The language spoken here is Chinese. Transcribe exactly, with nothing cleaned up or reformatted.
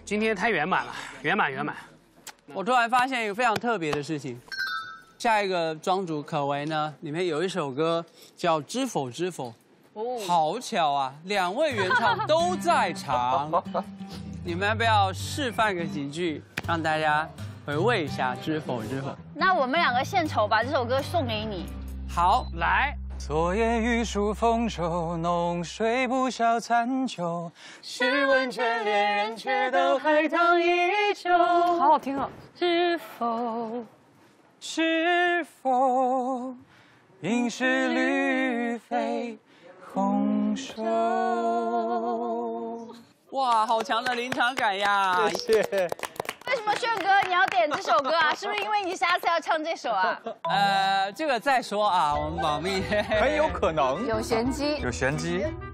今天太圆满了，圆满圆满。 我突然发现一个非常特别的事情，下一个庄主可为呢，里面有一首歌叫《知否知否》，哦，好巧啊，两位原唱都在场，你们要不要示范个几句，让大家回味一下《知否知否》？ 那我们两个献丑，把这首歌送给你。 好， 来。 昨夜雨疏风骤，浓睡不消残酒。试问卷恋人，却道海棠依旧。 好好听哦。 知否？是否应是绿肥红瘦？ 哇，好强的临场感呀！ 谢谢。 为什么炫哥你要点这首歌啊？是不是因为你下次要唱这首啊？ 呃，这个再说啊，我们保密。 很有可能有玄机， 有玄机。